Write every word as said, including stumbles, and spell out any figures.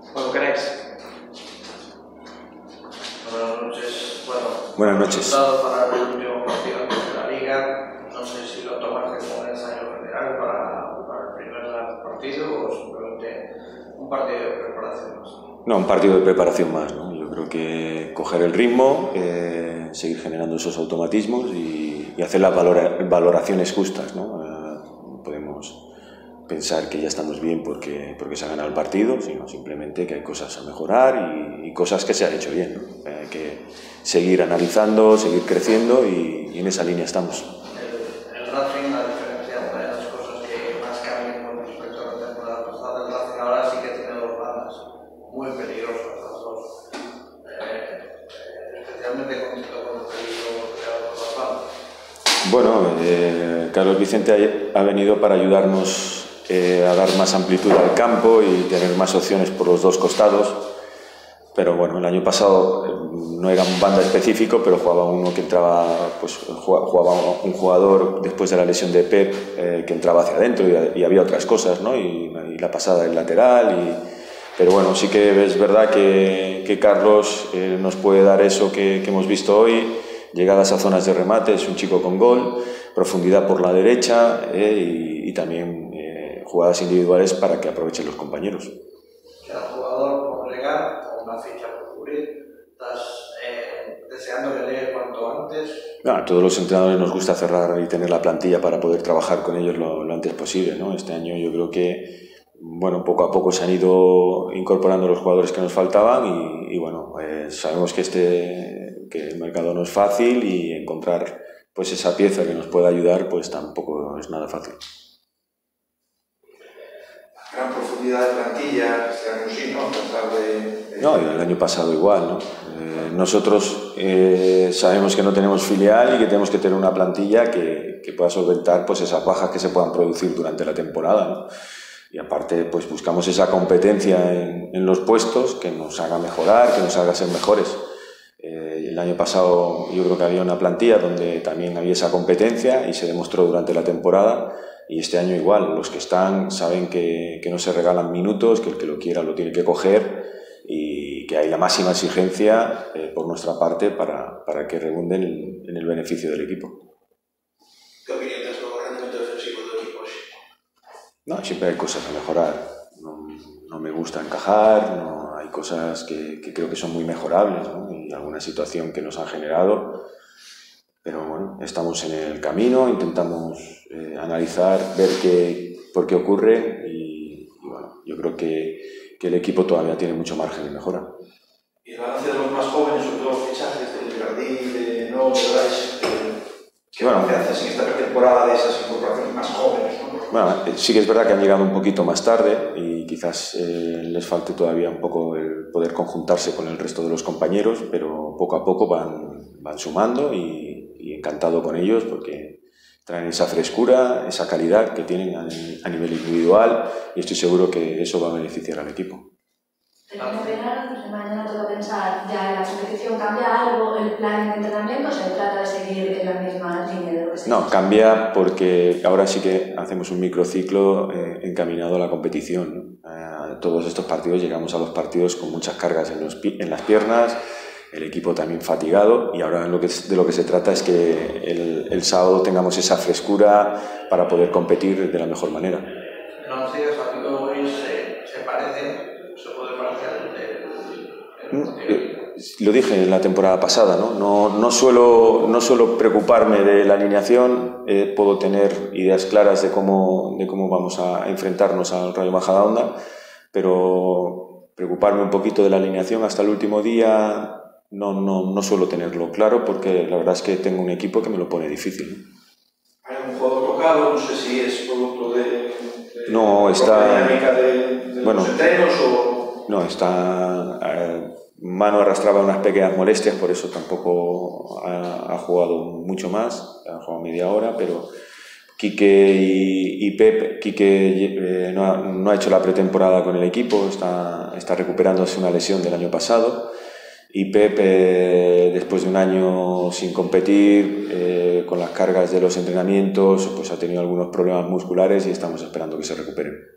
Cuando queráis. Buenas noches. Bueno, Buenas noches. Resultado para el último partido de la Liga. No sé si lo tomaste como un ensayo general para, para el primer partido o simplemente un partido de preparación más. No, un partido de preparación más, ¿no? Yo creo que coger el ritmo, eh, seguir generando esos automatismos y, y hacer las valora, valoraciones justas, ¿no? Eh, no podemos pensar que ya estamos bien porque, porque se ha ganado el partido, sino simplemente que hay cosas a mejorar y, y cosas que se han hecho bien, ¿no? Hay que seguir analizando, seguir creciendo y, y en esa línea estamos. El, el Racing, la diferencia, una de las cosas que más cambian con respecto a la temporada pasada, el Racing ahora sí que tiene dos bandas muy peligrosas, las dos. Eh, especialmente con el peligro creado por las bandas. Bueno, eh, Carlos Vicente ha, ha venido para ayudarnos Eh, a dar más amplitud al campo y tener más opciones por los dos costados, pero bueno, el año pasado eh, no era un banda específico, pero jugaba uno que entraba, pues jugaba un jugador después de la lesión de Pep eh, que entraba hacia adentro y, y había otras cosas, ¿no? Y, y la pasada del lateral, y, pero bueno, sí que es verdad que, que Carlos eh, nos puede dar eso que, que hemos visto hoy, llegadas a zonas de remate, es un chico con gol, profundidad por la derecha eh, y, y también jugadas individuales para que aprovechen los compañeros. Cada jugador por llegar o una ficha por cubrir, estás eh, deseando que llegue cuanto antes. No, a todos los entrenadores nos gusta cerrar y tener la plantilla para poder trabajar con ellos lo, lo antes posible, ¿no? Este año yo creo que bueno, poco a poco se han ido incorporando los jugadores que nos faltaban y, y bueno, eh, sabemos que, este, que el mercado no es fácil y encontrar pues esa pieza que nos pueda ayudar pues tampoco es nada fácil. Gran profundidad de plantilla, este año sí, ¿no? Tratar de, de... No, el año pasado igual, ¿no? Eh, nosotros eh, sabemos que no tenemos filial y que tenemos que tener una plantilla que, que pueda solventar pues, esas bajas que se puedan producir durante la temporada, ¿no? Y aparte, pues buscamos esa competencia en, en los puestos que nos haga mejorar, que nos haga ser mejores. Eh, el año pasado yo creo que había una plantilla donde también había esa competencia y se demostró durante la temporada. Y este año igual, los que están saben que, que no se regalan minutos, que el que lo quiera lo tiene que coger y que hay la máxima exigencia eh, por nuestra parte para, para que rebunden en, en el beneficio del equipo. ¿Qué opinión tienes sobre el rendimiento defensivo del equipo? No, siempre hay cosas a mejorar. No, no me gusta encajar, no, hay cosas que, que creo que son muy mejorables, ¿no? Y alguna situación que nos han generado. Pero bueno, estamos en el camino, intentamos eh, analizar, ver qué, por qué ocurre y, y bueno, yo creo que, que el equipo todavía tiene mucho margen de mejora. Y el balance de los más jóvenes, sobre todo los fichajes de Jardín, de No, de Rice, ¿qué bueno, balance haces en esta temporada de esas incorporaciones más jóvenes, ¿no? Bueno, sí que es verdad que han llegado un poquito más tarde y quizás eh, les falte todavía un poco el poder conjuntarse con el resto de los compañeros, pero poco a poco van, van sumando y y encantado con ellos porque traen esa frescura, esa calidad que tienen a, a nivel individual y estoy seguro que eso va a beneficiar al equipo. Termina verano, desde mañana toca pensar ya en la competición, ¿cambia algo el plan de entrenamiento o se trata de seguir en la misma línea de lo que se No, cambia porque ahora sí que hacemos un microciclo eh, encaminado a la competición, ¿no? Eh, todos estos partidos llegamos a los partidos con muchas cargas en, los, en las piernas, el equipo también fatigado y ahora lo que, de lo que se trata es que el, el sábado tengamos esa frescura para poder competir de la mejor manera. No sé, el partido hoy se, se parece, se puede parecer al de... Lo dije en la temporada pasada, ¿no? No, no, suelo, no suelo preocuparme de la alineación, eh, puedo tener ideas claras de cómo, de cómo vamos a enfrentarnos al Rayo Majadahonda, pero preocuparme un poquito de la alineación hasta el último día... No, no, no suelo tenerlo claro porque la verdad es que tengo un equipo que me lo pone difícil. ¿Hay un juego tocado? No sé si es producto de, de no, está, dinámica de, de bueno, los entrenos o... No, está... Eh, Manu arrastraba unas pequeñas molestias, por eso tampoco ha, ha jugado mucho más, ha jugado media hora, pero Quique y, y Pep, Quique eh, no, ha, no ha hecho la pretemporada con el equipo, está, está recuperándose una lesión del año pasado. Y Pep, eh, después de un año sin competir, eh, con las cargas de los entrenamientos, pues ha tenido algunos problemas musculares y estamos esperando que se recuperen.